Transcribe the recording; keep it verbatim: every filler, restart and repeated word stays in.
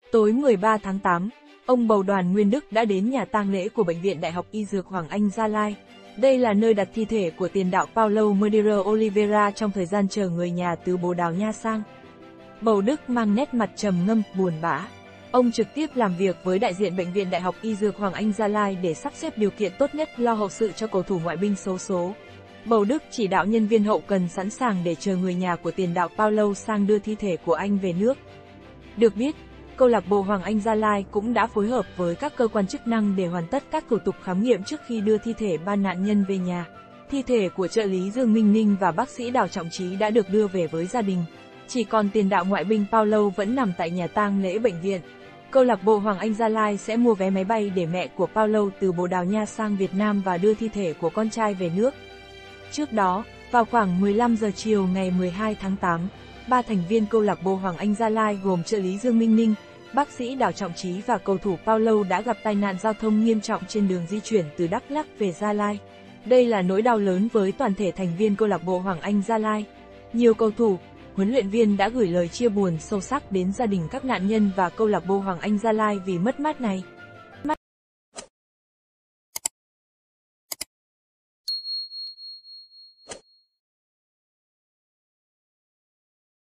Tối mười ba tháng tám, ông bầu Đoàn Nguyên Đức đã đến nhà tang lễ của Bệnh viện Đại học Y Dược Hoàng Anh Gia Lai. Đây là nơi đặt thi thể của tiền đạo Paulo Moreira Oliveira trong thời gian chờ người nhà từ Bồ Đào Nha sang. Bầu Đức mang nét mặt trầm ngâm, buồn bã. Ông trực tiếp làm việc với đại diện Bệnh viện Đại học Y Dược Hoàng Anh Gia Lai để sắp xếp điều kiện tốt nhất lo hậu sự cho cầu thủ ngoại binh xấu số. Bầu Đức chỉ đạo nhân viên hậu cần sẵn sàng để chờ người nhà của tiền đạo Paulo sang đưa thi thể của anh về nước. Được biết, câu lạc bộ Hoàng Anh Gia Lai cũng đã phối hợp với các cơ quan chức năng để hoàn tất các thủ tục khám nghiệm trước khi đưa thi thể ba nạn nhân về nhà. Thi thể của trợ lý Dương Minh Ninh và bác sĩ Đào Trọng Trí đã được đưa về với gia đình. Chỉ còn tiền đạo ngoại binh Paulo vẫn nằm tại nhà tang lễ bệnh viện. Câu lạc bộ Hoàng Anh Gia Lai sẽ mua vé máy bay để mẹ của Paulo từ Bồ Đào Nha sang Việt Nam và đưa thi thể của con trai về nước. Trước đó, vào khoảng mười lăm giờ chiều ngày mười hai tháng tám, ba thành viên câu lạc bộ Hoàng Anh Gia Lai gồm trợ lý Dương Minh Ninh, bác sĩ Đào Trọng Trí và cầu thủ Paulo đã gặp tai nạn giao thông nghiêm trọng trên đường di chuyển từ Đắk Lắk về Gia Lai. Đây là nỗi đau lớn với toàn thể thành viên câu lạc bộ Hoàng Anh Gia Lai. Nhiều cầu thủ, huấn luyện viên đã gửi lời chia buồn sâu sắc đến gia đình các nạn nhân và câu lạc bộ Hoàng Anh Gia Lai vì mất mát này.